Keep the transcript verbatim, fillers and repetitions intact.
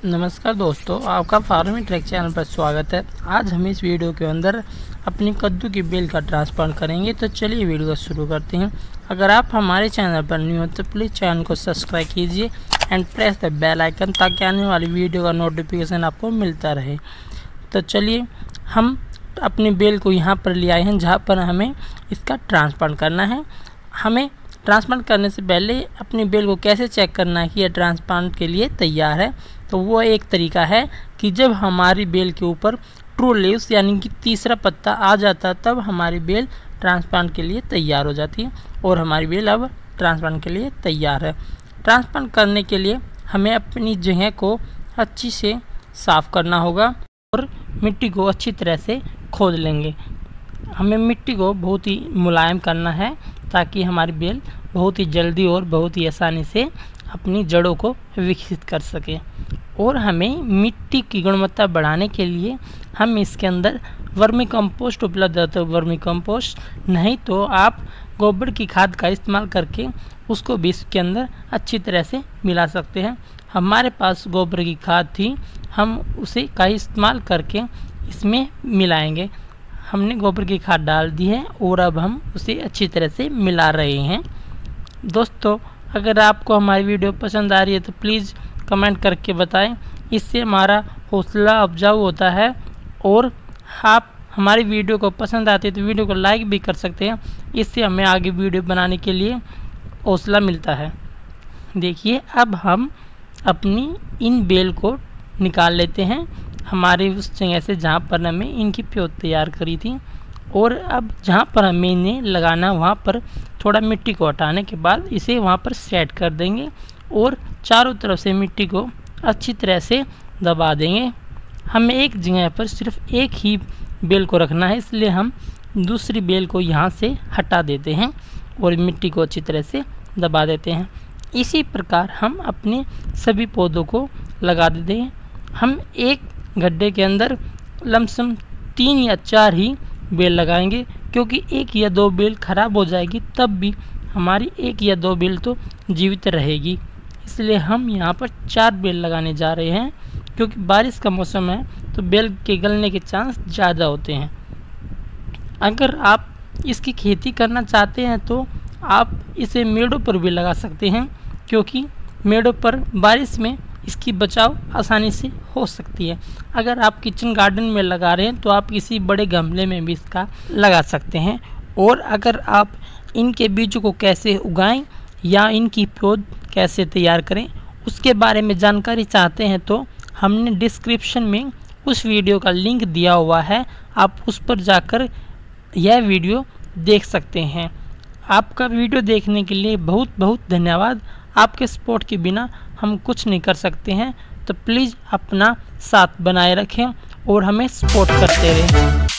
नमस्कार दोस्तों, आपका फार्मिंग ट्रैक चैनल पर स्वागत है। आज हम इस वीडियो के अंदर अपनी कद्दू की बेल का ट्रांसप्लांट करेंगे। तो चलिए वीडियो को शुरू करते हैं। अगर आप हमारे चैनल पर न्यू हो तो प्लीज़ चैनल को सब्सक्राइब कीजिए and press the bell icon ताकि आने वाली वीडियो का नोटिफिकेशन आपको मिलता रहे। तो चलिए हम अपनी बेल को यहाँ पर ले आए हैं जहाँ पर हमें इसका ट्रांसप्लांट करना है। हमें ट्रांसप्लांट करने से पहले अपनी बेल को कैसे चेक करना है कि यह ट्रांसप्लांट के लिए तैयार है, तो वो एक तरीका है कि जब हमारी बेल के ऊपर ट्रू लीव्स यानी कि तीसरा पत्ता आ जाता तब हमारी बेल ट्रांसप्लांट के लिए तैयार हो जाती है और हमारी बेल अब ट्रांसप्लांट के लिए तैयार है। ट्रांसप्लांट करने के लिए हमें अपनी जगह को अच्छी से साफ़ करना होगा और मिट्टी को अच्छी तरह से खोद लेंगे। हमें मिट्टी को बहुत ही मुलायम करना है ताकि हमारी बेल बहुत ही जल्दी और बहुत ही आसानी से अपनी जड़ों को विकसित कर सके। और हमें मिट्टी की गुणवत्ता बढ़ाने के लिए हम इसके अंदर वर्मी कंपोस्ट उपलब्ध है, तो वर्मी कंपोस्ट नहीं तो आप गोबर की खाद का इस्तेमाल करके उसको भी इसके अंदर अच्छी तरह से मिला सकते हैं। हमारे पास गोबर की खाद थी, हम उसे का इस्तेमाल करके इसमें मिलाएंगे। हमने गोबर की खाद डाल दी है और अब हम उसे अच्छी तरह से मिला रहे हैं। दोस्तों, अगर आपको हमारी वीडियो पसंद आ रही है तो प्लीज़ कमेंट करके बताएं, इससे हमारा हौसला अफजाऊ होता है। और आप हमारी वीडियो को पसंद आती है तो वीडियो को लाइक भी कर सकते हैं, इससे हमें आगे वीडियो बनाने के लिए हौसला मिलता है। देखिए, अब हम अपनी इन बेल को निकाल लेते हैं हमारे उस जगह से जहाँ पर हमें इनकी प्योत तैयार करी थी। और अब जहाँ पर हमें इन्हें लगाना वहाँ पर थोड़ा मिट्टी को हटाने के बाद इसे वहाँ पर सेट कर देंगे और चारों तरफ से मिट्टी को अच्छी तरह से दबा देंगे। हमें एक जगह पर सिर्फ एक ही बेल को रखना है, इसलिए हम दूसरी बेल को यहाँ से हटा देते हैं और मिट्टी को अच्छी तरह से दबा देते हैं। इसी प्रकार हम अपने सभी पौधों को लगा देते हैं। हम एक गड्ढे के अंदर लमसम तीन या चार ही बेल लगाएंगे, क्योंकि एक या दो बेल खराब हो जाएगी तब भी हमारी एक या दो बेल तो जीवित रहेगी। इसलिए हम यहाँ पर चार बेल लगाने जा रहे हैं, क्योंकि बारिश का मौसम है तो बेल के गलने के चांस ज़्यादा होते हैं। अगर आप इसकी खेती करना चाहते हैं तो आप इसे मेड़ों पर भी लगा सकते हैं, क्योंकि मेड़ों पर बारिश में इसकी बचाव आसानी से हो सकती है। अगर आप किचन गार्डन में लगा रहे हैं तो आप किसी बड़े गमले में भी इसका लगा सकते हैं। और अगर आप इनके बीजों को कैसे उगाएं या इनकी पौध कैसे तैयार करें उसके बारे में जानकारी चाहते हैं तो हमने डिस्क्रिप्शन में उस वीडियो का लिंक दिया हुआ है, आप उस पर जाकर यह वीडियो देख सकते हैं। आपका वीडियो देखने के लिए बहुत बहुत धन्यवाद। आपके सपोर्ट के बिना हम कुछ नहीं कर सकते हैं, तो प्लीज़ अपना साथ बनाए रखें और हमें सपोर्ट करते रहें।